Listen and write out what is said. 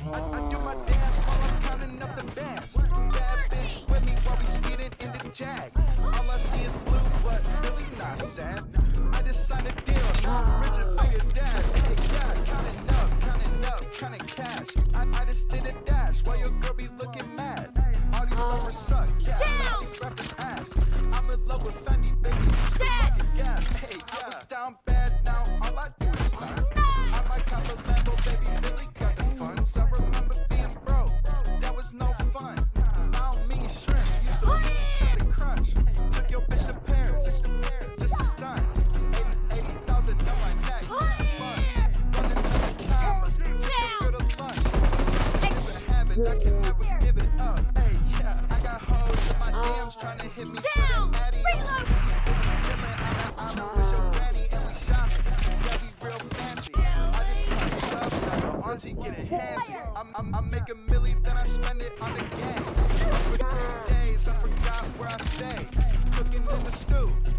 I do my dance while I'm counting up the bands. Bad bitch with me while we speeding in the Jag. All I see is blue, but really not sad. I just signed a deal, richer than your dad. Hey, yeah, counting up, counting cash. I just did a dash while your girl be looking mad. All these rappers suck, yeah, all these rappers ass. I'm in love with Fendi, baby, fucking gas. Hey, I was down bad, now all I do is stunt. I might cop a Lambo, baby, really got the funds. I remember being broke, that was no fun. I don't mean shrimp, used to eat the crunch. Took your bitch to Paris, just a stunt. 80,000 on my neck, just for fun. Running out of cameras, took a girl to lunch. It's a habit, I can never give it up. Hey, yeah, I got hoes in my DMs trying to hit me for that natty. Chillin' on the island with your granny and we shopping. Yeah, we real fancy. I just cut stuff, now your auntie getting handsy. I'm making milli, then I spend it on the gang. For 3 days, I forgot where I stay. Cooking in the stew.